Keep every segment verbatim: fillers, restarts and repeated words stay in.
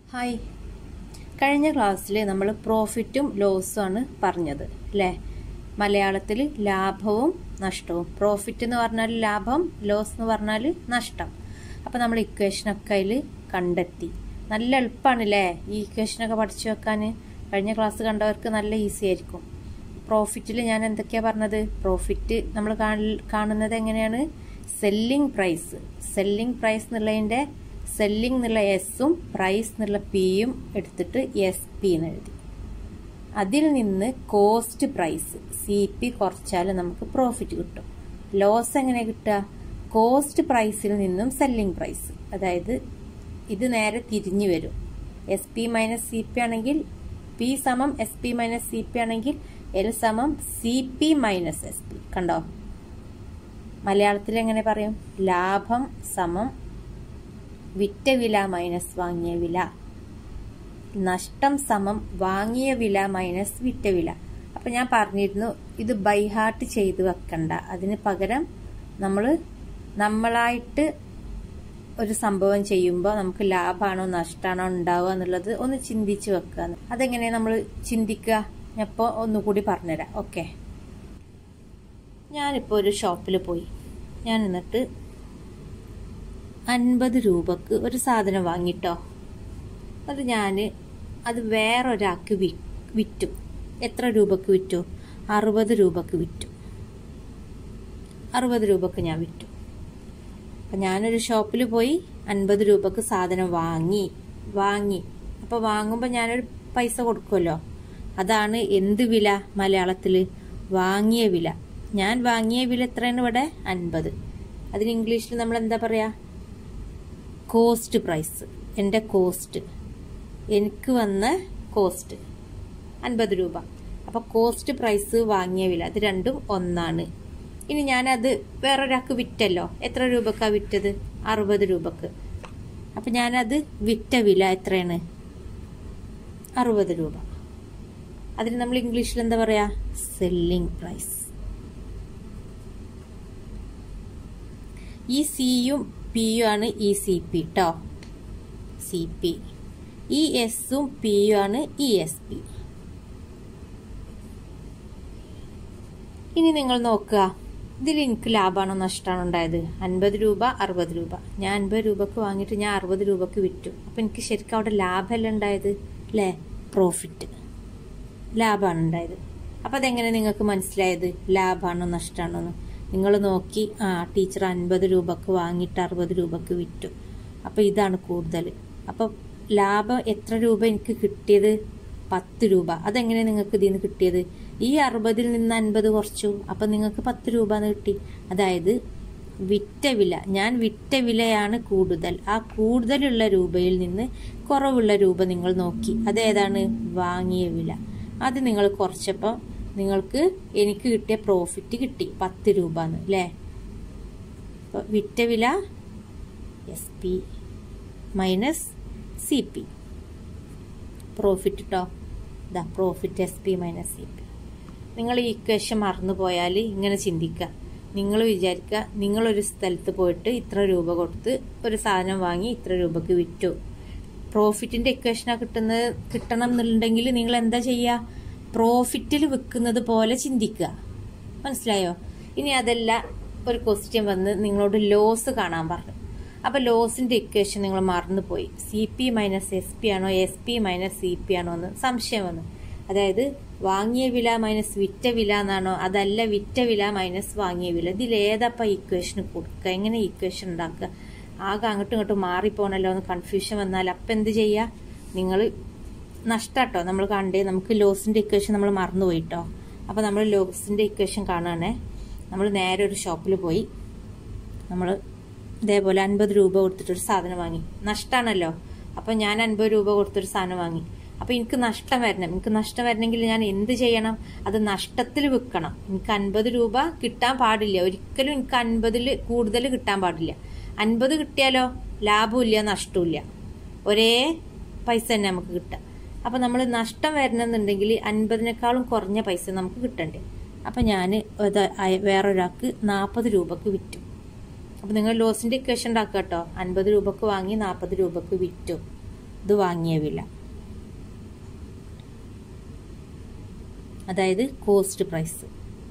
Hi, കഴിഞ്ഞ ക്ലാസ്സിൽ നമ്മൾ പ്രോഫിറ്റും ലോസും ആണ് പറഞ്ഞത് അല്ലേ? മലയാളത്തിൽ ലാഭവും നഷ്ടവും. പ്രോഫിറ്റ് എന്ന് പറഞ്ഞാൽ ലാഭം, ലോസ് എന്ന് പറഞ്ഞാൽ നഷ്ടം. അപ്പോൾ നമ്മൾ ഇക്വേഷനൊക്കെ അതിൽ കണ്ടെത്തി. നല്ല എളുപ്പമാണ് അല്ലേ ഈ ഇക്വേഷനൊക്കെ പഠിച്ചു വെക്കാൻ? കഴിഞ്ഞ ക്ലാസ് കണ്ടവർക്ക് നല്ല ഈസി ആയിരിക്കും. പ്രോഫിറ്റിൽ ഞാൻ എന്തൊക്കെയാണ് പറഞ്ഞത്? പ്രോഫിറ്റ് നമ്മൾ കാണുന്നത് എങ്ങനെയാണ്? Selling price. സെല്ലിംഗ് പ്രൈസ് എന്നുള്ളതിൻ്റെ സെല്ലിംഗ് എന്നുള്ള എസും പ്രൈസ് എന്നുള്ള പിയും എടുത്തിട്ട് എസ് പി എന്ന് എഴുതി. അതിൽ നിന്ന് കോസ്റ്റ് പ്രൈസ് സി പി കുറച്ചാൽ നമുക്ക് പ്രോഫിറ്റ് കിട്ടും. ലോസ് എങ്ങനെ കിട്ടുക? കോസ്റ്റ് പ്രൈസിൽ നിന്നും സെല്ലിംഗ് പ്രൈസ്. അതായത് ഇത് നേരെ തിരിഞ്ഞു വരും. S P minus C P ആണെങ്കിൽ പി സമം S P minus C P ആണെങ്കിൽ എൽ സമം C P minus S P. കണ്ടോ? മലയാളത്തിൽ എങ്ങനെ പറയും? ലാഭം സമം വിറ്റ വില മൈനസ് വാങ്ങിയ വില. നഷ്ടം സമം വാങ്ങിയ വില മൈനസ് വിറ്റ വില. അപ്പൊ ഞാൻ പറഞ്ഞിരുന്നു ഇത് ബൈ ഹാർട്ട് ചെയ്ത് വെക്കണ്ട. അതിന് പകരം നമ്മൾ നമ്മളായിട്ട് ഒരു സംഭവം ചെയ്യുമ്പോൾ നമുക്ക് ലാഭമാണോ നഷ്ടമാണോ ഉണ്ടാവുക എന്നുള്ളത് ഒന്ന് ചിന്തിച്ച് വെക്കുക. അതെങ്ങനെ നമ്മൾ ചിന്തിക്കുക? ഞാനിപ്പോൾ ഒന്നുകൂടി പറഞ്ഞുതരാം. ഓക്കെ, ഞാനിപ്പോൾ ഒരു ഷോപ്പിൽ പോയി. ഞാൻ എന്നിട്ട് അൻപത് രൂപക്ക് ഒരു സാധനം വാങ്ങിട്ടോ. അത് ഞാൻ അത് വേറൊരാൾക്ക് വി വിറ്റു. എത്ര രൂപക്ക് വിറ്റു? അറുപത് രൂപക്ക് വിറ്റു. അറുപത് രൂപക്ക് ഞാൻ വിറ്റു. അപ്പം ഞാനൊരു ഷോപ്പിൽ പോയി അൻപത് രൂപക്ക് സാധനം വാങ്ങി വാങ്ങി അപ്പോൾ വാങ്ങുമ്പോൾ ഞാനൊരു പൈസ കൊടുക്കുമല്ലോ. അതാണ് എന്ത് വില? മലയാളത്തിൽ വാങ്ങിയ വില. ഞാൻ വാങ്ങിയ വില എത്രയാണ് ഇവിടെ? അൻപത്. അതിന് ഇംഗ്ലീഷിൽ നമ്മൾ എന്താ പറയുക? Cost price. എൻ്റെ കോസ്റ്റ്, എനിക്ക് വന്ന കോസ്റ്റ് അൻപത് രൂപ. അപ്പോൾ കോസ്റ്റ് പ്രൈസ് വാങ്ങിയ വില, അത് രണ്ടും ഒന്നാണ്. ഇനി ഞാനത് വേറൊരാൾക്ക് വിറ്റല്ലോ. എത്ര രൂപക്കാണ് വിറ്റത്? അറുപത് രൂപക്ക്. അപ്പം ഞാനത് വിറ്റ വില എത്രയാണ്? അറുപത് രൂപ. അതിന് നമ്മൾ ഇംഗ്ലീഷിൽ എന്താ പറയാ? Selling price. ഈ സിയും പിയും ആണ് ഈ സി പി ട്ടോ. C P. ഈ എസും പിയും ആണ് ഈ എസ് പി. ഇനി നിങ്ങൾ നോക്കുക, ഇതിൽ എനിക്ക് ലാഭമാണോ നഷ്ടമാണോ ഉണ്ടായത്? അൻപത് രൂപ, അറുപത് രൂപ. ഞാൻ അൻപത് രൂപക്ക് വാങ്ങിയിട്ട് ഞാൻ അറുപത് രൂപക്ക് വിറ്റു. അപ്പം എനിക്ക് ശരിക്കും അവിടെ ലാഭമല്ല ഉണ്ടായത് അല്ലേ? പ്രോഫിറ്റ്, ലാഭമാണ് ഉണ്ടായത്. അപ്പം അതെങ്ങനെ നിങ്ങൾക്ക് മനസ്സിലായത് ലാഭമാണോ നഷ്ടമാണോ എന്ന്? നിങ്ങൾ നോക്കി, ആ ടീച്ചർ അൻപത് രൂപക്ക് വാങ്ങിയിട്ട് അറുപത് രൂപക്ക് വിറ്റു. അപ്പം ഇതാണ് കൂടുതൽ. അപ്പം ലാഭം എത്ര രൂപ എനിക്ക് കിട്ടിയത്? പത്ത് രൂപ. അതെങ്ങനെ നിങ്ങൾക്ക് ഇതിൽ നിന്ന് കിട്ടിയത്? ഈ അറുപതിൽ നിന്ന് അൻപത് കുറച്ചു, അപ്പം നിങ്ങൾക്ക് പത്ത് രൂപ എന്ന് കിട്ടി. അതായത് വിറ്റ വില, ഞാൻ വിറ്റ വിലയാണ് കൂടുതൽ. ആ കൂടുതലുള്ള രൂപയിൽ നിന്ന് കുറവുള്ള രൂപ നിങ്ങൾ നോക്കി, അതേതാണ്? വാങ്ങിയ വില. അത് നിങ്ങൾ കുറച്ചപ്പോൾ നിങ്ങൾക്ക് എനിക്ക് കിട്ടിയ പ്രോഫിറ്റ് കിട്ടി പത്ത് രൂപ എന്ന് അല്ലേ? അപ്പോൾ വിറ്റ വില S P minus C P. Profit ട്ടോ. ഇതാ profit S P minus C P. നിങ്ങൾ ഈ ഇക്വേഷൻ മറന്നു പോയാൽ ഇങ്ങനെ ചിന്തിക്കുക. നിങ്ങൾ വിചാരിക്കുക, നിങ്ങളൊരു സ്ഥലത്ത് പോയിട്ട് ഇത്ര രൂപ കൊടുത്ത് ഒരു സാധനം വാങ്ങി ഇത്ര രൂപക്ക് വിറ്റു. പ്രോഫിറ്റിന്റെ ഇക്വേഷനാണ് കിട്ടുന്നത്. കിട്ടണം എന്നുണ്ടെങ്കിൽ നിങ്ങൾ എന്താ ചെയ്യുക? പ്രോഫിറ്റിൽ വിൽക്കുന്നത് പോലെ ചിന്തിക്കുക. മനസ്സിലായോ? ഇനി അതല്ല, ഒരു ക്വസ്റ്റ്യൻ വന്ന് നിങ്ങളോട് ലോസ് കാണാൻ പറഞ്ഞു. അപ്പൊ ലോസിന്റെ ഇക്വേഷൻ നിങ്ങൾ മറന്നുപോയി. C P minus S P ആണോ S P minus C P ആണോ എന്ന് സംശയം വന്നു. അതായത് വാങ്ങിയ വില മൈനസ് വിറ്റ വില എന്നാണോ? അതല്ല, വിറ്റ വില മൈനസ് വാങ്ങിയ വില. ഇതിലേതപ്പ ഇക്വേഷൻ കൊടുക്കുക? എങ്ങനെ ഇക്വേഷൻ ഉണ്ടാക്കുക? ആകെ അങ്ങോട്ടും ഇങ്ങോട്ടും മാറിപ്പോണല്ലോ എന്ന് കൺഫ്യൂഷൻ വന്നാൽ അപ്പം എന്ത് ചെയ്യുക? നിങ്ങൾ നഷ്ടാട്ടോ നമ്മൾ കണ്ടേ. നമുക്ക് ലോസിന്റെ ഇക്വേഷൻ നമ്മൾ മറന്നുപോയിട്ടോ. അപ്പോൾ നമ്മൾ ലോസിന്റെ ഇക്വേഷൻ കാണുകയാണേ. നമ്മൾ നേരെ ഒരു ഷോപ്പിൽ പോയി നമ്മൾ ഇതേപോലെ അൻപത് രൂപ കൊടുത്തിട്ടൊരു സാധനം വാങ്ങി. നഷ്ടമാണല്ലോ. അപ്പം ഞാൻ അൻപത് രൂപ കൊടുത്തൊരു സാധനം വാങ്ങി. അപ്പം എനിക്ക് നഷ്ടം വരണം. എനിക്ക് നഷ്ടം വരണമെങ്കിൽ ഞാൻ എന്ത് ചെയ്യണം? അത് നഷ്ടത്തിൽ വിൽക്കണം. എനിക്ക് അൻപത് രൂപ കിട്ടാൻ പാടില്ല. ഒരിക്കലും എനിക്ക് അൻപതിൽ കൂടുതൽ കിട്ടാൻ പാടില്ല. അൻപത് കിട്ടിയാലോ ലാഭമില്ല നഷ്ടമില്ല, ഒരേ പൈസ തന്നെ നമുക്ക് കിട്ടാം. അപ്പം നമ്മൾ നഷ്ടം വരണമെന്നുണ്ടെങ്കിൽ അൻപതിനേക്കാളും കുറഞ്ഞ പൈസ നമുക്ക് കിട്ടണ്ടേ? അപ്പം ഞാൻ വേറൊരാൾക്ക് നാൽപ്പത് രൂപക്ക് വിറ്റു. അപ്പം നിങ്ങൾ ലോസിന്റെ ഇക്വേഷൻ ഉണ്ടാക്കുക കേട്ടോ. അൻപത് രൂപക്ക് വാങ്ങി നാൽപ്പത് രൂപക്ക് വിറ്റു. ഇത് വാങ്ങിയ വില, അതായത് കോസ്റ്റ് പ്രൈസ്.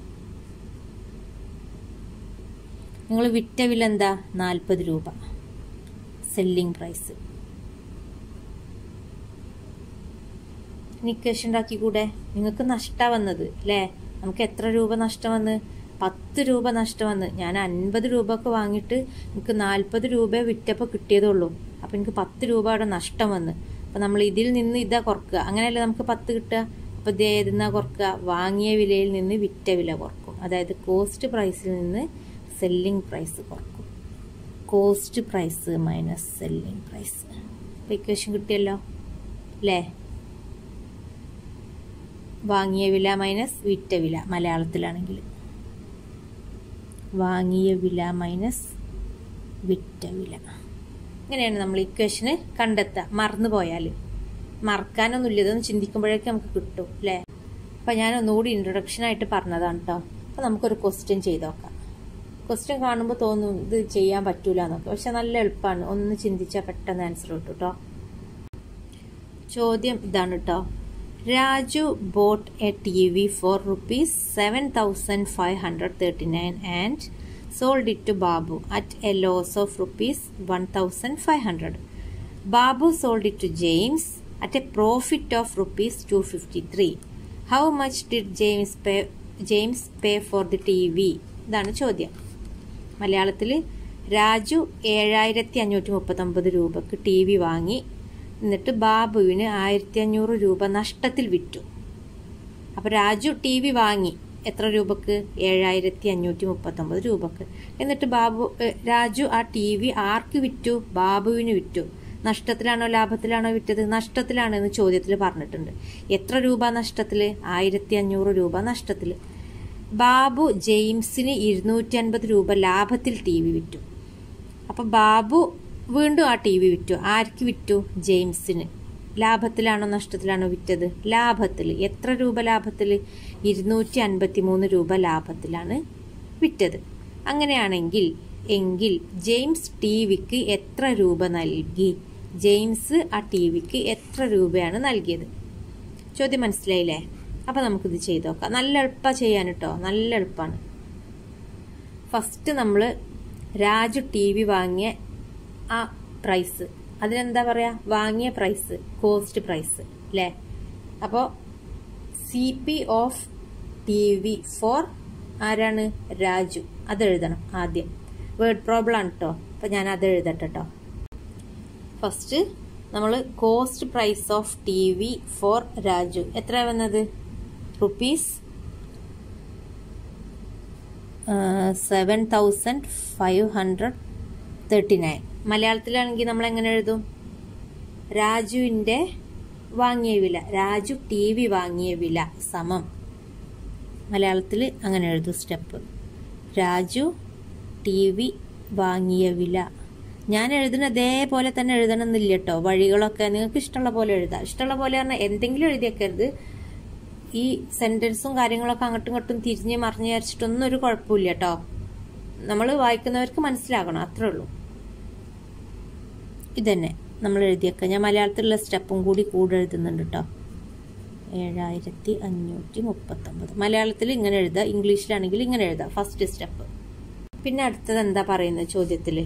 നിങ്ങൾ വിറ്റ വില എന്താ? നാൽപ്പത് രൂപ, സെല്ലിംഗ് പ്രൈസ്. ഇക്വേഷൻ ഉണ്ടാക്കിക്കൂടെ? നിങ്ങൾക്ക് നഷ്ടം വന്നത് അല്ലേ? നമുക്ക് എത്ര രൂപ നഷ്ടം വന്ന്? പത്ത് രൂപ നഷ്ടം വന്ന്. ഞാൻ അൻപത് രൂപക്ക് വാങ്ങിയിട്ട് എനിക്ക് നാൽപ്പത് രൂപ വിറ്റപ്പോൾ കിട്ടിയതുള്ളൂ. അപ്പം എനിക്ക് പത്ത് രൂപ അവിടെ നഷ്ടം വന്ന്. അപ്പം നമ്മൾ ഇതിൽ നിന്ന് ഇതാ കുറക്കുക. അങ്ങനെയല്ലേ നമുക്ക് പത്ത് കിട്ടുക. അപ്പം ഇത് ഏതെന്നാ കുറക്കുക? വാങ്ങിയ വിലയിൽ നിന്ന് വിറ്റ വില കുറക്കും. അതായത് കോസ്റ്റ് പ്രൈസിൽ നിന്ന് സെല്ലിംഗ് പ്രൈസ് കുറക്കും. Cost price minus selling price. അപ്പം ഇക്വേഷൻ കിട്ടിയല്ലോ അല്ലേ? വാങ്ങിയ വില മൈനസ് വിറ്റ വില മലയാളത്തിലാണെങ്കിൽ. വാങ്ങിയ വില മൈനസ് വിറ്റ വില. ഇങ്ങനെയാണ് നമ്മൾ ഇക്വേഷന് കണ്ടെത്തുക. മറന്നു പോയാൽ മറക്കാനൊന്നുമില്ല, ഇതൊന്ന് ചിന്തിക്കുമ്പോഴേക്കും നമുക്ക് കിട്ടും അല്ലേ? അപ്പം ഞാൻ ഒന്നുകൂടി ഇൻട്രൊഡക്ഷനായിട്ട് പറഞ്ഞതാണ് കേട്ടോ. അപ്പം നമുക്കൊരു ക്വസ്റ്റ്യൻ ചെയ്ത് നോക്കാം. ക്വസ്റ്റ്യൻ കാണുമ്പോൾ തോന്നും ഇത് ചെയ്യാൻ പറ്റൂല എന്നൊക്കെ, പക്ഷെ നല്ല എളുപ്പമാണ്. ഒന്ന് ചിന്തിച്ചാൽ പെട്ടെന്ന് ആൻസർ കിട്ടും കേട്ടോ. ചോദ്യം ഇതാണ് കേട്ടോ. Raju bought a T V for rupees seven thousand five hundred thirty-nine and sold it to Babu at a loss of rupees one thousand five hundred. Babu sold it to James at a profit of rupees two hundred fifty-three. How much did James pay, James pay for the T V? ഇതാണ് ചോദ്യം. മലയാളത്തിൽ രാജു ഏഴായിരത്തി അഞ്ഞൂറ്റി മുപ്പത്തൊമ്പത് രൂപക്ക് T V വാങ്ങി, എന്നിട്ട് ബാബുവിന് ആയിരത്തി അഞ്ഞൂറ് രൂപ നഷ്ടത്തിൽ വിറ്റു. അപ്പോൾ രാജു ടി വി വാങ്ങി എത്ര രൂപക്ക്? ഏഴായിരത്തി അഞ്ഞൂറ്റി മുപ്പത്തൊമ്പത് രൂപക്ക്. എന്നിട്ട് ബാബു രാജു ആ ടി വി ആർക്ക് വിറ്റു? ബാബുവിന് വിറ്റു. നഷ്ടത്തിലാണോ ലാഭത്തിലാണോ വിറ്റത്? നഷ്ടത്തിലാണെന്ന് ചോദ്യത്തിൽ പറഞ്ഞിട്ടുണ്ട്. എത്ര രൂപ നഷ്ടത്തിൽ? ആയിരത്തി അഞ്ഞൂറ് രൂപ നഷ്ടത്തിൽ. ബാബു ജെയിംസിന് ഇരുന്നൂറ്റി അൻപത് രൂപ ലാഭത്തിൽ ടി വി വിറ്റു. അപ്പൊ ബാബു വീണ്ടും ആ ടി വി വിറ്റു. ആർക്ക് വിറ്റു? ജെയിംസിന്. ലാഭത്തിലാണോ നഷ്ടത്തിലാണോ വിറ്റത്? ലാഭത്തിൽ. എത്ര രൂപ ലാഭത്തിൽ? ഇരുന്നൂറ്റി അൻപത്തി മൂന്ന് രൂപ ലാഭത്തിലാണ് വിറ്റത്. അങ്ങനെയാണെങ്കിൽ എങ്കിൽ ജെയിംസ് ടി വിക്ക് എത്ര രൂപ നൽകി? ജെയിംസ് ആ ടി വിക്ക് എത്ര രൂപയാണ് നൽകിയത്? ചോദ്യം മനസ്സിലായില്ലേ? അപ്പം നമുക്കിത് ചെയ്ത് നോക്കാം. നല്ല എളുപ്പം ചെയ്യാൻ കേട്ടോ, നല്ല എളുപ്പമാണ്. ഫസ്റ്റ് നമ്മൾ രാജു ടി വി വാങ്ങിയ ആ പ്രൈസ്, അതിനെന്താ പറയാ? വാങ്ങിയ പ്രൈസ്, കോസ്റ്റ് പ്രൈസ് അല്ലേ? അപ്പോൾ C P of T V for ആരാണ്? രാജു. അത് എഴുതണം ആദ്യം. വേർഡ് പ്രോബ്ലം ആണ് കേട്ടോ. അപ്പം ഞാൻ അത് എഴുതട്ടെ കേട്ടോ. ഫസ്റ്റ് നമ്മൾ cost price of T V for Raju എത്ര വന്നത്? Rupees seven thousand five hundred thirty nine. മലയാളത്തിലാണെങ്കിൽ നമ്മൾ എങ്ങനെ എഴുതും? രാജുവിൻ്റെ വാങ്ങിയ വില, രാജു ടി വി വാങ്ങിയ വില സമം. മലയാളത്തിൽ അങ്ങനെ എഴുതും സ്റ്റെപ്പ്. രാജു ടി വി വാങ്ങിയ വില. ഞാൻ എഴുതുന്ന അതേപോലെ തന്നെ എഴുതണം എന്നില്ല കേട്ടോ. വഴികളൊക്കെ നിങ്ങൾക്ക് ഇഷ്ടമുള്ള പോലെ എഴുതാം. ഇഷ്ടമുള്ള പോലെ പറഞ്ഞാൽ എന്തെങ്കിലും എഴുതിയേക്കരുത്. ഈ സെന്റൻസും കാര്യങ്ങളൊക്കെ അങ്ങോട്ടും ഇങ്ങോട്ടും തിരിഞ്ഞ് മറിഞ്ഞ് വിചാരിച്ചിട്ടൊന്നും ഒരു കുഴപ്പമില്ല കേട്ടോ. നമ്മൾ വായിക്കുന്നവർക്ക് മനസ്സിലാകണം, അത്രേ ഉള്ളൂ. ഇതന്നെ നമ്മൾ എഴുതിയേക്കാം. ഞാൻ മലയാളത്തിലുള്ള സ്റ്റെപ്പും കൂടി കൂടെ എഴുതുന്നുണ്ട് കേട്ടോ. ഏഴായിരത്തി അഞ്ഞൂറ്റി മുപ്പത്തൊമ്പത് മലയാളത്തിൽ ഇങ്ങനെ എഴുതുക, ഇംഗ്ലീഷിലാണെങ്കിൽ ഇങ്ങനെ എഴുതാം ഫസ്റ്റ് സ്റ്റെപ്പ്. പിന്നെ അടുത്തത് എന്താ പറയുന്നത് ചോദ്യത്തിൽ?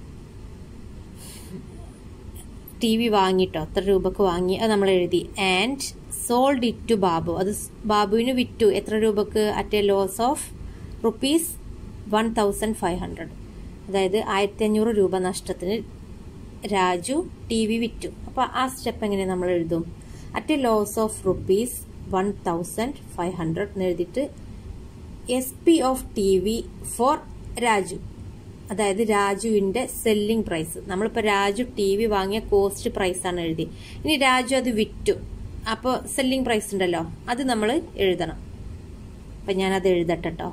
ടി വി വാങ്ങിട്ടോ, എത്ര രൂപക്ക് വാങ്ങി അത് നമ്മൾ എഴുതി. And sold it to Babu, അത് ബാബുവിന് വിറ്റു. എത്ര രൂപക്ക്? At a loss of rupees one thousand five hundred. അതായത് ആയിരത്തി അഞ്ഞൂറ് രൂപ നഷ്ടത്തിന് രാജു ടി വി വിറ്റു. അപ്പോൾ ആ സ്റ്റെപ്പ് എങ്ങനെ നമ്മൾ എഴുതും? At a loss of rupees one thousand five hundred എന്ന് എഴുതിയിട്ട് S P of T V for Raju, അതായത് രാജുവിന്റെ സെല്ലിംഗ് പ്രൈസ്. നമ്മളിപ്പോൾ രാജു ടി വി വാങ്ങിയ കോസ്റ്റ് പ്രൈസ് ആണ് എഴുതി. ഇനി രാജു അത് വിറ്റു, അപ്പോൾ സെല്ലിംഗ് പ്രൈസ് ഉണ്ടല്ലോ, അത് നമ്മൾ എഴുതണം. അപ്പം ഞാനത് എഴുതട്ടെ കേട്ടോ.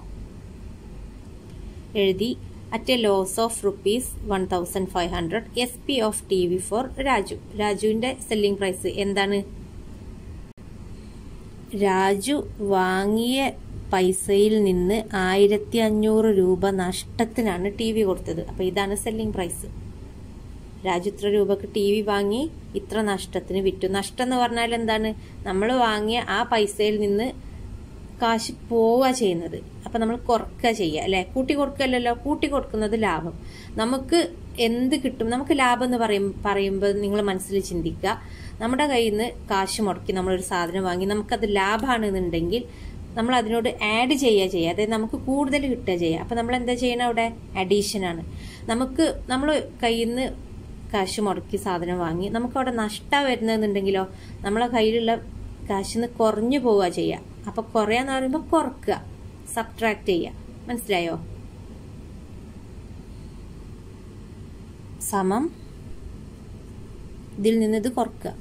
എഴുതി. At a loss of rupees one thousand five hundred S P of T V for Raju. രാജുവിന്റെ സെല്ലിംഗ് പ്രൈസ് എന്താണ്? രാജു വാങ്ങിയ പൈസയിൽ നിന്ന് ആയിരത്തി അഞ്ഞൂറ് രൂപ നഷ്ടത്തിനാണ് ടി വി കൊടുത്തത്. അപ്പൊ ഇതാണ് സെല്ലിംഗ് പ്രൈസ്. രാജു ഇത്ര രൂപക്ക് ടി വി വാങ്ങി ഇത്ര നഷ്ടത്തിന് വിറ്റു. നഷ്ടം എന്ന് പറഞ്ഞാൽ എന്താണ്? നമ്മൾ വാങ്ങിയ ആ പൈസയിൽ നിന്ന് കാശ് പോവുക ചെയ്യുന്നത്. അപ്പൊ നമ്മൾ കുറക്കുക ചെയ്യുക അല്ലെ, കൂട്ടി കൊടുക്കല്ലോ. കൂട്ടി കൊടുക്കുന്നത് ലാഭം. നമുക്ക് എന്ത് കിട്ടും? നമുക്ക് ലാഭം എന്ന് പറയും പറയുമ്പോൾ നിങ്ങൾ മനസ്സിൽ ചിന്തിക്കുക, നമ്മുടെ കയ്യിൽ നിന്ന് കാശ് മുടക്കി നമ്മളൊരു സാധനം വാങ്ങി നമുക്കത് ലാഭമാണെന്നുണ്ടെങ്കിൽ നമ്മൾ അതിനോട് ആഡ് ചെയ്യുക ചെയ്യുക, അതായത് നമുക്ക് കൂടുതൽ കിട്ടുക ചെയ്യുക. അപ്പൊ നമ്മൾ എന്താ ചെയ്യണം? അവിടെ അഡീഷൻ ആണ്. നമുക്ക് നമ്മൾ കയ്യിൽ നിന്ന് കാശ് മുടക്കി സാധനം വാങ്ങി നമുക്ക് അവിടെ നഷ്ടം വരുന്നതെന്നുണ്ടെങ്കിലോ നമ്മളെ കയ്യിലുള്ള കാശിന്ന് കുറഞ്ഞു പോവുക ചെയ്യുക. അപ്പൊ കുറയാന്ന് പറയുമ്പോൾ കുറക്കുക, സബ്ട്രാക്ട് ചെയ്യുക. മനസ്സിലായോ? സമം ഇതിൽ നിന്ന് ഇത് കുറക്കുക.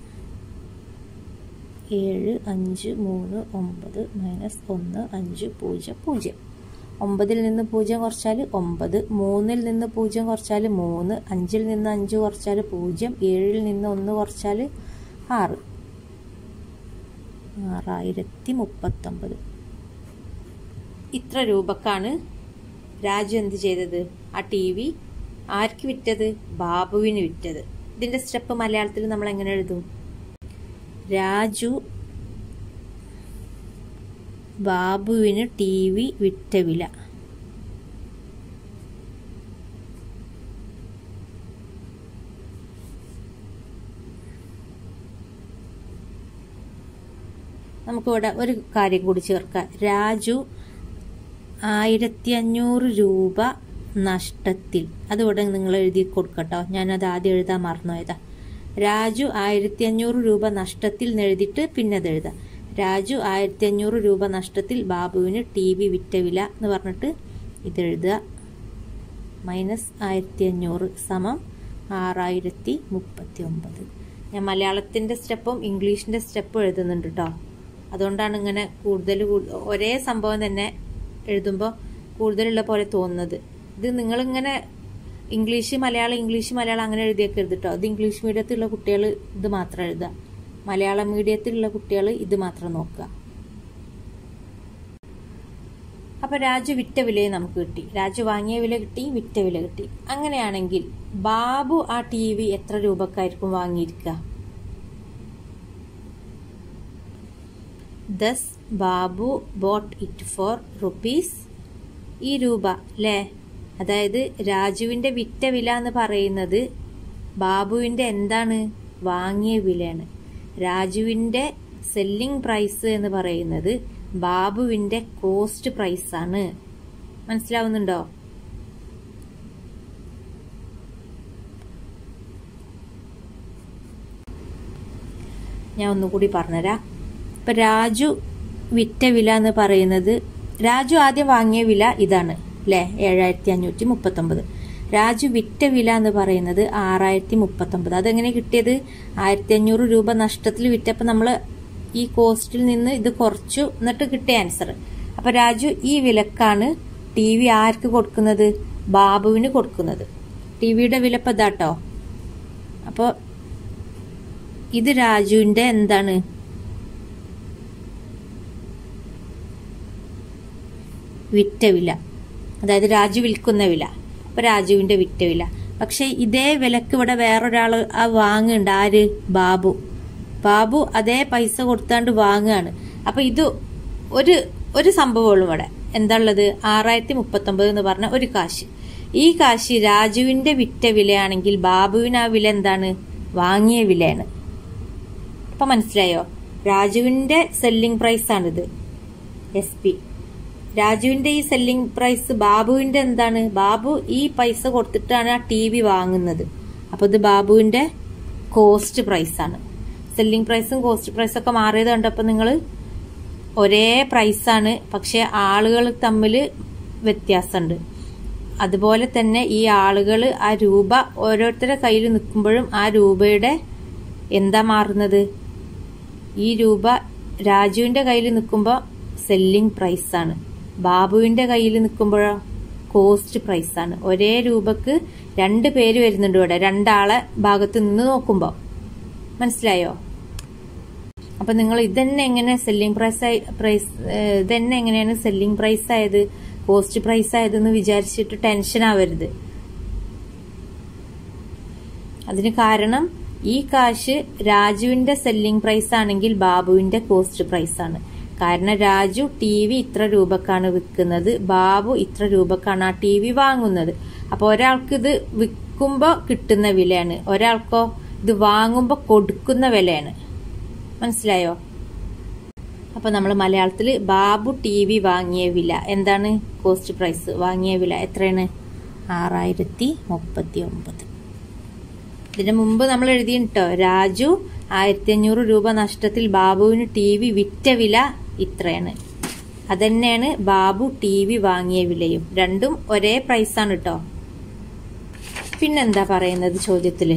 ഏഴ് അഞ്ച് മൂന്ന് ഒമ്പത് മൈനസ് ഒന്ന് അഞ്ച് പൂജ്യം പൂജ്യം. ഒമ്പതിൽ നിന്ന് പൂജ്യം കുറച്ചാൽ ഒമ്പത്, മൂന്നിൽ നിന്ന് പൂജ്യം കുറച്ചാൽ മൂന്ന്, അഞ്ചിൽ നിന്ന് അഞ്ച് കുറച്ചാൽ പൂജ്യം, ഏഴിൽ നിന്ന് ഒന്ന് കുറച്ചാൽ ആറ്. ആറായിരത്തി മുപ്പത്തൊമ്പത്. ഇത്ര രൂപക്കാണ് രാജു എന്ത് ചെയ്തത്? ആ ടി വി ആർക്ക് വിറ്റത്? ബാബുവിന് വിറ്റത്. ഇതിന്റെ സ്റ്റെപ്പ് മലയാളത്തിൽ നമ്മൾ എങ്ങനെ എഴുതും? രാജു ബാബുവിന് ടി വി വിറ്റ വില. നമുക്കിവിടെ ഒരു കാര്യം കൂടി ചേർക്കാം. രാജു ആയിരത്തി അഞ്ഞൂറ് രൂപ നഷ്ടത്തിൽ. അതിവിടെ നിങ്ങൾ എഴുതി കൊടുക്കട്ടോ, ഞാനത് ആദ്യം എഴുതാൻ മറന്നുപോയതാ. രാജു ആയിരത്തി അഞ്ഞൂറ് രൂപ നഷ്ടത്തിൽ എഴുതിയിട്ട് പിന്നെ അത് എഴുതാം. രാജു ആയിരത്തി അഞ്ഞൂറ് രൂപ നഷ്ടത്തിൽ ബാബുവിന് ടി വി വിറ്റ വില എന്ന് പറഞ്ഞിട്ട് ഇതെഴുതുക. മൈനസ് ആയിരത്തി അഞ്ഞൂറ് സമം ആറായിരത്തി മുപ്പത്തി ഒമ്പത്. ഞാൻ മലയാളത്തിന്റെ സ്റ്റെപ്പും ഇംഗ്ലീഷിന്റെ സ്റ്റെപ്പും എഴുതുന്നുണ്ട് കേട്ടോ. അതുകൊണ്ടാണ് ഇങ്ങനെ കൂടുതൽ ഒരേ സംഭവം തന്നെ എഴുതുമ്പോൾ കൂടുതലുള്ള പോലെ തോന്നുന്നത്. ഇത് നിങ്ങളിങ്ങനെ ഇംഗ്ലീഷ് മലയാളം ഇംഗ്ലീഷ് മലയാളം അങ്ങനെ എഴുതിയേക്കരുത് കേട്ടോ. ഇത് ഇംഗ്ലീഷ് മീഡിയത്തിലുള്ള കുട്ടികൾ ഇത് മാത്രം എഴുതുക, മലയാളം മീഡിയത്തിലുള്ള കുട്ടികൾ ഇത് മാത്രം നോക്കുക. അപ്പൊ രാജു വിറ്റ വിലയെ നമുക്ക് കിട്ടി, രാജു വാങ്ങിയ വില കിട്ടി, വിറ്റ വില കിട്ടി. അങ്ങനെയാണെങ്കിൽ ബാബു ആ ടി വി എത്ര രൂപക്കായിരിക്കും വാങ്ങിയിരിക്കുക? Thus Babu bought it for rupees. ഈ രൂപ അല്ലേ, അതായത് രാജുവിന്റെ വിറ്റ വില എന്ന് പറയുന്നത് ബാബുവിന്റെ എന്താണ്? വാങ്ങിയ വിലയാണ്. രാജുവിന്റെ സെല്ലിംഗ് പ്രൈസ് എന്ന് പറയുന്നത് ബാബുവിന്റെ കോസ്റ്റ് പ്രൈസ് ആണ്. മനസ്സിലാവുന്നുണ്ടോ? ഞാൻ ഒന്നുകൂടി പറഞ്ഞുതരാം. ഇപ്പൊ രാജു വിറ്റ വില എന്ന് പറയുന്നത്, രാജു ആദ്യം വാങ്ങിയ വില ഇതാണ് അല്ലെ, ഏഴായിരത്തി അഞ്ഞൂറ്റി മുപ്പത്തി ഒമ്പത്. രാജു വിറ്റ വില എന്ന് പറയുന്നത് ആറായിരത്തി മുപ്പത്തി ഒമ്പത്. അതെങ്ങനെ കിട്ടിയത്? ആയിരത്തി അഞ്ഞൂറ് രൂപ നഷ്ടത്തിൽ വിറ്റപ്പോ നമ്മള് ഈ കോസ്റ്റിൽ നിന്ന് ഇത് കുറച്ചു, എന്നിട്ട് കിട്ടിയ ആൻസർ. അപ്പൊ രാജു ഈ വിലക്കാണ് ടി വി ആർക്ക് കൊടുക്കുന്നത്? ബാബുവിന് കൊടുക്കുന്നത്. ടി വിയുടെ വില ഇപ്പൊ ഇതാട്ടോ. അപ്പൊ ഇത് രാജുവിന്റെ എന്താണ്? വിറ്റ വില, അതായത് രാജു വിൽക്കുന്ന വില. അപ്പൊ രാജുവിന്റെ വിറ്റ വില. പക്ഷെ ഇതേ വിലക്ക് ഇവിടെ വേറൊരാള് ആ വാങ്ങുന്നുണ്ട്. ആര്? ബാബു. ബാബു അതേ പൈസ കൊടുത്താണ്ട് വാങ്ങുകയാണ്. അപ്പൊ ഇത് ഒരു ഒരു സംഭവമുള്ളൂ ഇവിടെ. എന്താ ഉള്ളത്? ആറായിരത്തി മുപ്പത്തി ഒമ്പത് എന്ന് പറഞ്ഞ ഒരു കാശ്. ഈ കാശ് രാജുവിന്റെ വിറ്റ വിലയാണെങ്കിൽ ബാബുവിന് ആ വില എന്താണ്? വാങ്ങിയ വിലയാണ്. അപ്പൊ മനസ്സിലായോ? രാജുവിന്റെ സെല്ലിംഗ് പ്രൈസ് ആണിത്, എസ് പി. രാജുവിന്റെ ഈ സെല്ലിംഗ് പ്രൈസ് ബാബുവിന്റെ എന്താണ്? ബാബു ഈ പൈസ കൊടുത്തിട്ടാണ് ആ ടി വി വാങ്ങുന്നത്. അപ്പൊ ഇത് ബാബുവിന്റെ കോസ്റ്റ് പ്രൈസ് ആണ്. സെല്ലിംഗ് പ്രൈസും കോസ്റ്റ് പ്രൈസും ഒക്കെ മാറിയത് കണ്ടപ്പോ നിങ്ങൾ ഒരേ പ്രൈസാണ്, പക്ഷെ ആളുകൾ തമ്മിൽ വ്യത്യാസമുണ്ട്. അതുപോലെ തന്നെ ഈ ആളുകൾ ആ രൂപ ഓരോരുത്തരുടെ കയ്യിൽ നിൽക്കുമ്പോഴും ആ രൂപയുടെ എന്താ മാറുന്നത്? ഈ രൂപ രാജുവിന്റെ കയ്യിൽ നിൽക്കുമ്പോൾ സെല്ലിംഗ് പ്രൈസ് ആണ്, ബാബുവിന്റെ കയ്യിൽ നിൽക്കുമ്പോഴോ കോസ്റ്റ് പ്രൈസ് ആണ്. ഒരേ രൂപക്ക് രണ്ട് പേര് വരുന്നുണ്ട് ഇവിടെ, രണ്ടാളെ ഭാഗത്ത് നിന്ന് നോക്കുമ്പോ. മനസ്സിലായോ? അപ്പൊ നിങ്ങൾ ഇതന്നെ എങ്ങനെ സെല്ലിംഗ് പ്രൈസ് പ്രൈസ് ഇതന്നെ എങ്ങനെയാണ് സെല്ലിംഗ് പ്രൈസ് ആയത്, കോസ്റ്റ് പ്രൈസ് ആയതെന്ന് വിചാരിച്ചിട്ട് ടെൻഷൻ ആവരുത്. അതിന് കാരണം ഈ കാശ് രാജുവിന്റെ സെല്ലിംഗ് പ്രൈസ് ആണെങ്കിൽ ബാബുവിന്റെ കോസ്റ്റ് പ്രൈസ് ആണ്. കാരണം രാജു ടി വി ഇത്ര രൂപക്കാണ് വിൽക്കുന്നത്, ബാബു ഇത്ര രൂപക്കാണ് ആ ടി വി വാങ്ങുന്നത്. അപ്പൊ ഒരാൾക്ക് ഇത് വിൽക്കുമ്പോ കിട്ടുന്ന വിലയാണ്, ഒരാൾക്കോ ഇത് വാങ്ങുമ്പോ കൊടുക്കുന്ന വിലയാണ്. മനസ്സിലായോ? അപ്പൊ നമ്മൾ മലയാളത്തില് ബാബു ടി വി വാങ്ങിയ വില എന്താണ്? Cost price. വാങ്ങിയ വില എത്രയാണ്? ആറായിരത്തി മുപ്പത്തി ഒമ്പത്. ഇതിന് മുമ്പ് നമ്മൾ എഴുതിയിട്ടോ, രാജു ആയിരത്തി അഞ്ഞൂറ് രൂപ നഷ്ടത്തിൽ ബാബുവിന് ടി വി വിറ്റ വില ഇത്രയാണ്. അതന്നെയാണ് ബാബു ടി വി വാങ്ങിയ വിലയും. രണ്ടും ഒരേ പ്രൈസാണ് കേട്ടോ. പിന്നെന്താ പറയുന്നത് ചോദ്യത്തില്?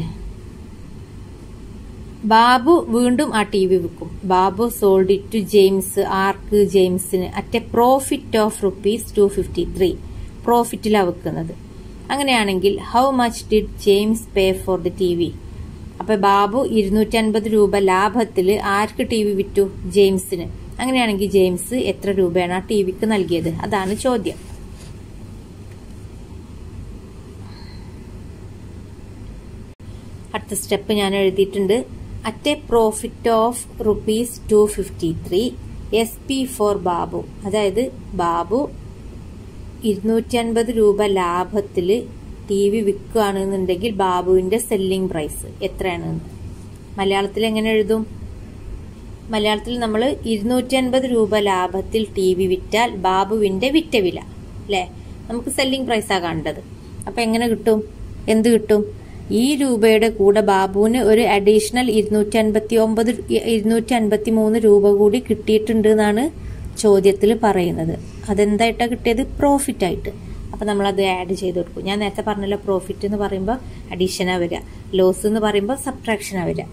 ബാബു വീണ്ടും ആ ടി വി വിൽക്കും. Babu sold it to James ആർക്ക് ജെയിംസിന് at a profit of rupees two fifty three. പ്രോഫിറ്റിലാണ് വിൽക്കുന്നത്. അങ്ങനെയാണെങ്കിൽ how much did James pay for the T V? അപ്പൊ ബാബു ഇരുന്നൂറ്റി അൻപത് രൂപ ലാഭത്തില് ആർക്ക് ടി വി വിറ്റു? ജെയിംസിന്. അങ്ങനെയാണെങ്കിൽ ജെയിംസ് എത്ര രൂപയാണ് ആ ടി വിക്ക് നൽകിയത്? അതാണ് ചോദ്യം. അടുത്ത സ്റ്റെപ്പ് ഞാൻ എഴുതിയിട്ടുണ്ട്. At a profit of rupees two fifty three S P for Babu. അതായത് ബാബു ഇരുന്നൂറ്റി അൻപത് രൂപ ലാഭത്തില് ടി വി വിൽക്കുകയാണെന്നുണ്ടെങ്കിൽ ബാബുവിന്റെ സെല്ലിംഗ് പ്രൈസ് എത്രയാണ്? മലയാളത്തിൽ എങ്ങനെ എഴുതും? മലയാളത്തിൽ നമ്മൾ ഇരുന്നൂറ്റി അൻപത് രൂപ ലാഭത്തിൽ ടി വി വിറ്റാൽ ബാബുവിന്റെ വിറ്റ വില അല്ലെ? നമുക്ക് സെല്ലിംഗ് പ്രൈസാ കണ്ടത്. അപ്പൊ എങ്ങനെ കിട്ടും? എന്ത് കിട്ടും? ഈ രൂപയുടെ കൂടെ ബാബുവിന് ഒരു അഡീഷണൽ ഇരുന്നൂറ്റി അൻപത്തി ഒമ്പത് ഇരുന്നൂറ്റി അൻപത്തി മൂന്ന് രൂപ കൂടി കിട്ടിയിട്ടുണ്ട് എന്നാണ് ചോദ്യത്തിൽ പറയുന്നത്. അതെന്തായിട്ടാ കിട്ടിയത്? പ്രോഫിറ്റ് ആയിട്ട്. അപ്പൊ നമ്മൾ അത് ആഡ് ചെയ്ത് കൊടുക്കും. ഞാൻ നേരത്തെ പറഞ്ഞല്ലോ, പ്രോഫിറ്റ് എന്ന് പറയുമ്പോൾ അഡീഷനാ വരിക, ലോസ് എന്ന് പറയുമ്പോൾ സബ്ട്രാക്ഷനാ വരിക.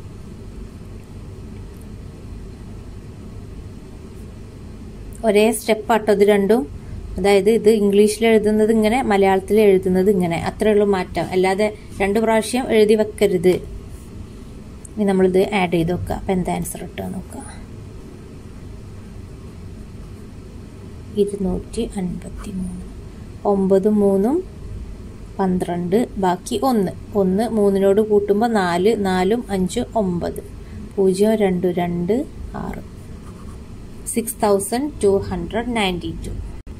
ഒരേ സ്റ്റെപ്പ് ആട്ടോ ഇത് രണ്ടും. അതായത് ഇത് ഇംഗ്ലീഷിൽ എഴുതുന്നത് ഇങ്ങനെ, മലയാളത്തിൽ എഴുതുന്നത് ഇങ്ങനെ, അത്രയുള്ളൂ മാറ്റം. അല്ലാതെ രണ്ടു പ്രാവശ്യം എഴുതി വെക്കരുത്. ഇനി നമ്മളിത് ആഡ് ചെയ്ത് നോക്കുക. അപ്പൊ എന്താ ആൻസർ ഇട്ടാ നോക്കുക. ഇരുന്നൂറ്റി അൻപത്തി മൂന്ന്. ഒമ്പത് മൂന്നും പന്ത്രണ്ട്, ബാക്കി ഒന്ന്. ഒന്ന് മൂന്നിനോട് കൂട്ടുമ്പോൾ നാല്, നാലും അഞ്ച് ഒമ്പത്, പൂജ്യം രണ്ട് രണ്ട് ആറ്. Six thousand two hundred ninety two.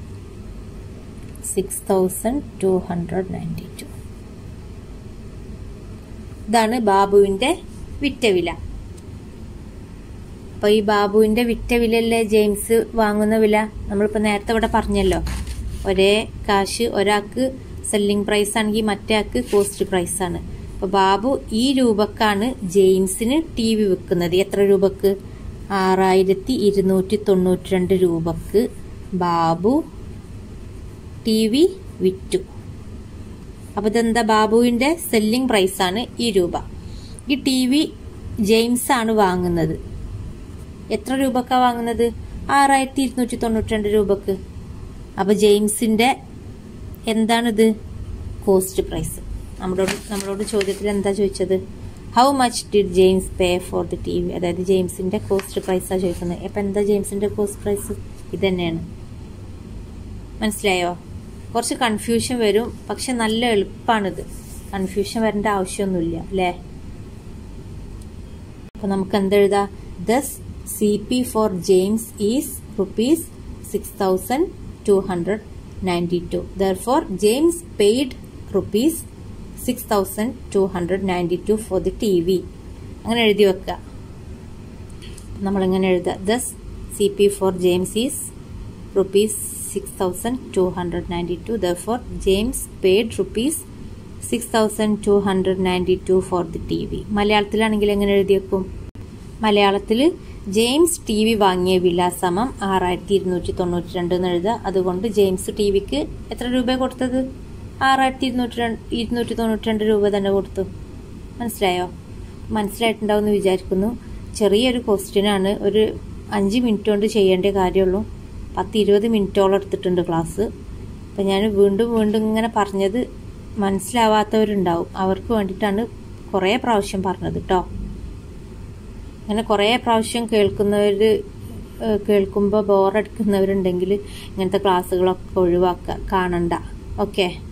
Six thousand two hundred ninety two. ഇതാണ് ബാബുവിന്റെ വിറ്റ വില. അപ്പൊ ഈ ബാബുവിന്റെ വിറ്റ വിലയല്ലേ ജെയിംസ് വാങ്ങുന്ന വില? നമ്മളിപ്പോ നേരത്തെ ഇവിടെ പറഞ്ഞല്ലോ, ഒരേ കാശ് ഒരാൾക്ക് സെല്ലിംഗ് പ്രൈസ് ആണെങ്കിൽ മറ്റേ ആൾക്ക് കോസ്റ്റ് പ്രൈസ് ആണ്. അപ്പൊ ബാബു ഈ രൂപക്കാണ് ജെയിംസിന് ടി വി വിൽക്കുന്നത്. എത്ര രൂപക്ക്? ആറായിരത്തി ഇരുന്നൂറ്റി തൊണ്ണൂറ്റി രണ്ട് രൂപക്ക് ബാബു ടി വി വിറ്റു. അപ്പൊ ഇതെന്താ? ബാബുവിന്റെ സെല്ലിംഗ് പ്രൈസ് ആണ് ഈ രൂപ. ഈ ടി വി ജെയിംസ് ആണ് വാങ്ങുന്നത്. എത്ര രൂപക്കാ വാങ്ങുന്നത്? ആറായിരത്തി ഇരുന്നൂറ്റി തൊണ്ണൂറ്റി രണ്ട് രൂപക്ക്. അപ്പൊ ജെയിംസിന്റെ എന്താണിത്? Cost price. നമ്മളോട് നമ്മളോട് ചോദ്യത്തിൽ എന്താ ചോദിച്ചത്? How much did James pay for the T V? അതായത് ജെയിംസിന്റെ കോസ്റ്റ് പ്രൈസാ ചോദിക്കുന്നത്. അപ്പൊ എന്താ ജെയിംസിന്റെ കോസ്റ്റ് പ്രൈസ്? ഇത് തന്നെയാണ്. മനസ്സിലായോ? കുറച്ച് കൺഫ്യൂഷൻ വരും, പക്ഷെ നല്ല എളുപ്പമാണിത്. കൺഫ്യൂഷൻ വരേണ്ട ആവശ്യമൊന്നുമില്ല അല്ലേ? അപ്പൊ നമുക്ക് എന്തെഴുതാ? Thus C P for James is rupees six thousand two hundred ninety two. Therefore James paid rupees six thousand two hundred ninety two for the T V. അങ്ങനെ എഴുതി വെക്കുക. നമ്മളിങ്ങനെ എഴുതുക. Thus C P for James is rupees six thousand two hundred ninety two. Therefore James paid rupees six thousand two hundred ninety two for the T V. മലയാളത്തിലാണെങ്കിൽ എങ്ങനെ എഴുതി വെക്കും? മലയാളത്തിൽ ജെയിംസ് ടി വി വാങ്ങിയ വില സമം ആറായിരത്തി ഇരുന്നൂറ്റി തൊണ്ണൂറ്റി രണ്ട് എന്ന് എഴുതുക. അതുകൊണ്ട് ജെയിംസ് ടി വിക്ക് എത്ര രൂപ കൊടുത്തത്? ആറായിരത്തി ഇരുന്നൂറ്റി രണ്ട് ഇരുന്നൂറ്റി തൊണ്ണൂറ്റി രണ്ട് രൂപ തന്നെ കൊടുത്തു. മനസ്സിലായോ? മനസ്സിലായിട്ടുണ്ടാവും എന്ന് വിചാരിക്കുന്നു. ചെറിയൊരു ക്വസ്റ്റ്യനാണ്. ഒരു അഞ്ച് മിനിറ്റ് കൊണ്ട് ചെയ്യേണ്ട കാര്യമുള്ളൂ. പത്ത് ഇരുപത് മിനിറ്റോളം എടുത്തിട്ടുണ്ട് ക്ലാസ്. അപ്പം ഞാൻ വീണ്ടും വീണ്ടും ഇങ്ങനെ പറഞ്ഞത് മനസ്സിലാവാത്തവരുണ്ടാവും. അവർക്ക് വേണ്ടിയിട്ടാണ് കുറേ പ്രാവശ്യം പറഞ്ഞത് കേട്ടോ. അങ്ങനെ കുറേ പ്രാവശ്യം കേൾക്കുന്നവർ കേൾക്കുമ്പോൾ ബോറടിക്കുന്നവരുണ്ടെങ്കിൽ ഇങ്ങനത്തെ ക്ലാസ്സുകളൊക്കെ ഒഴിവാക്കുക, കാണണ്ട. ഓക്കെ.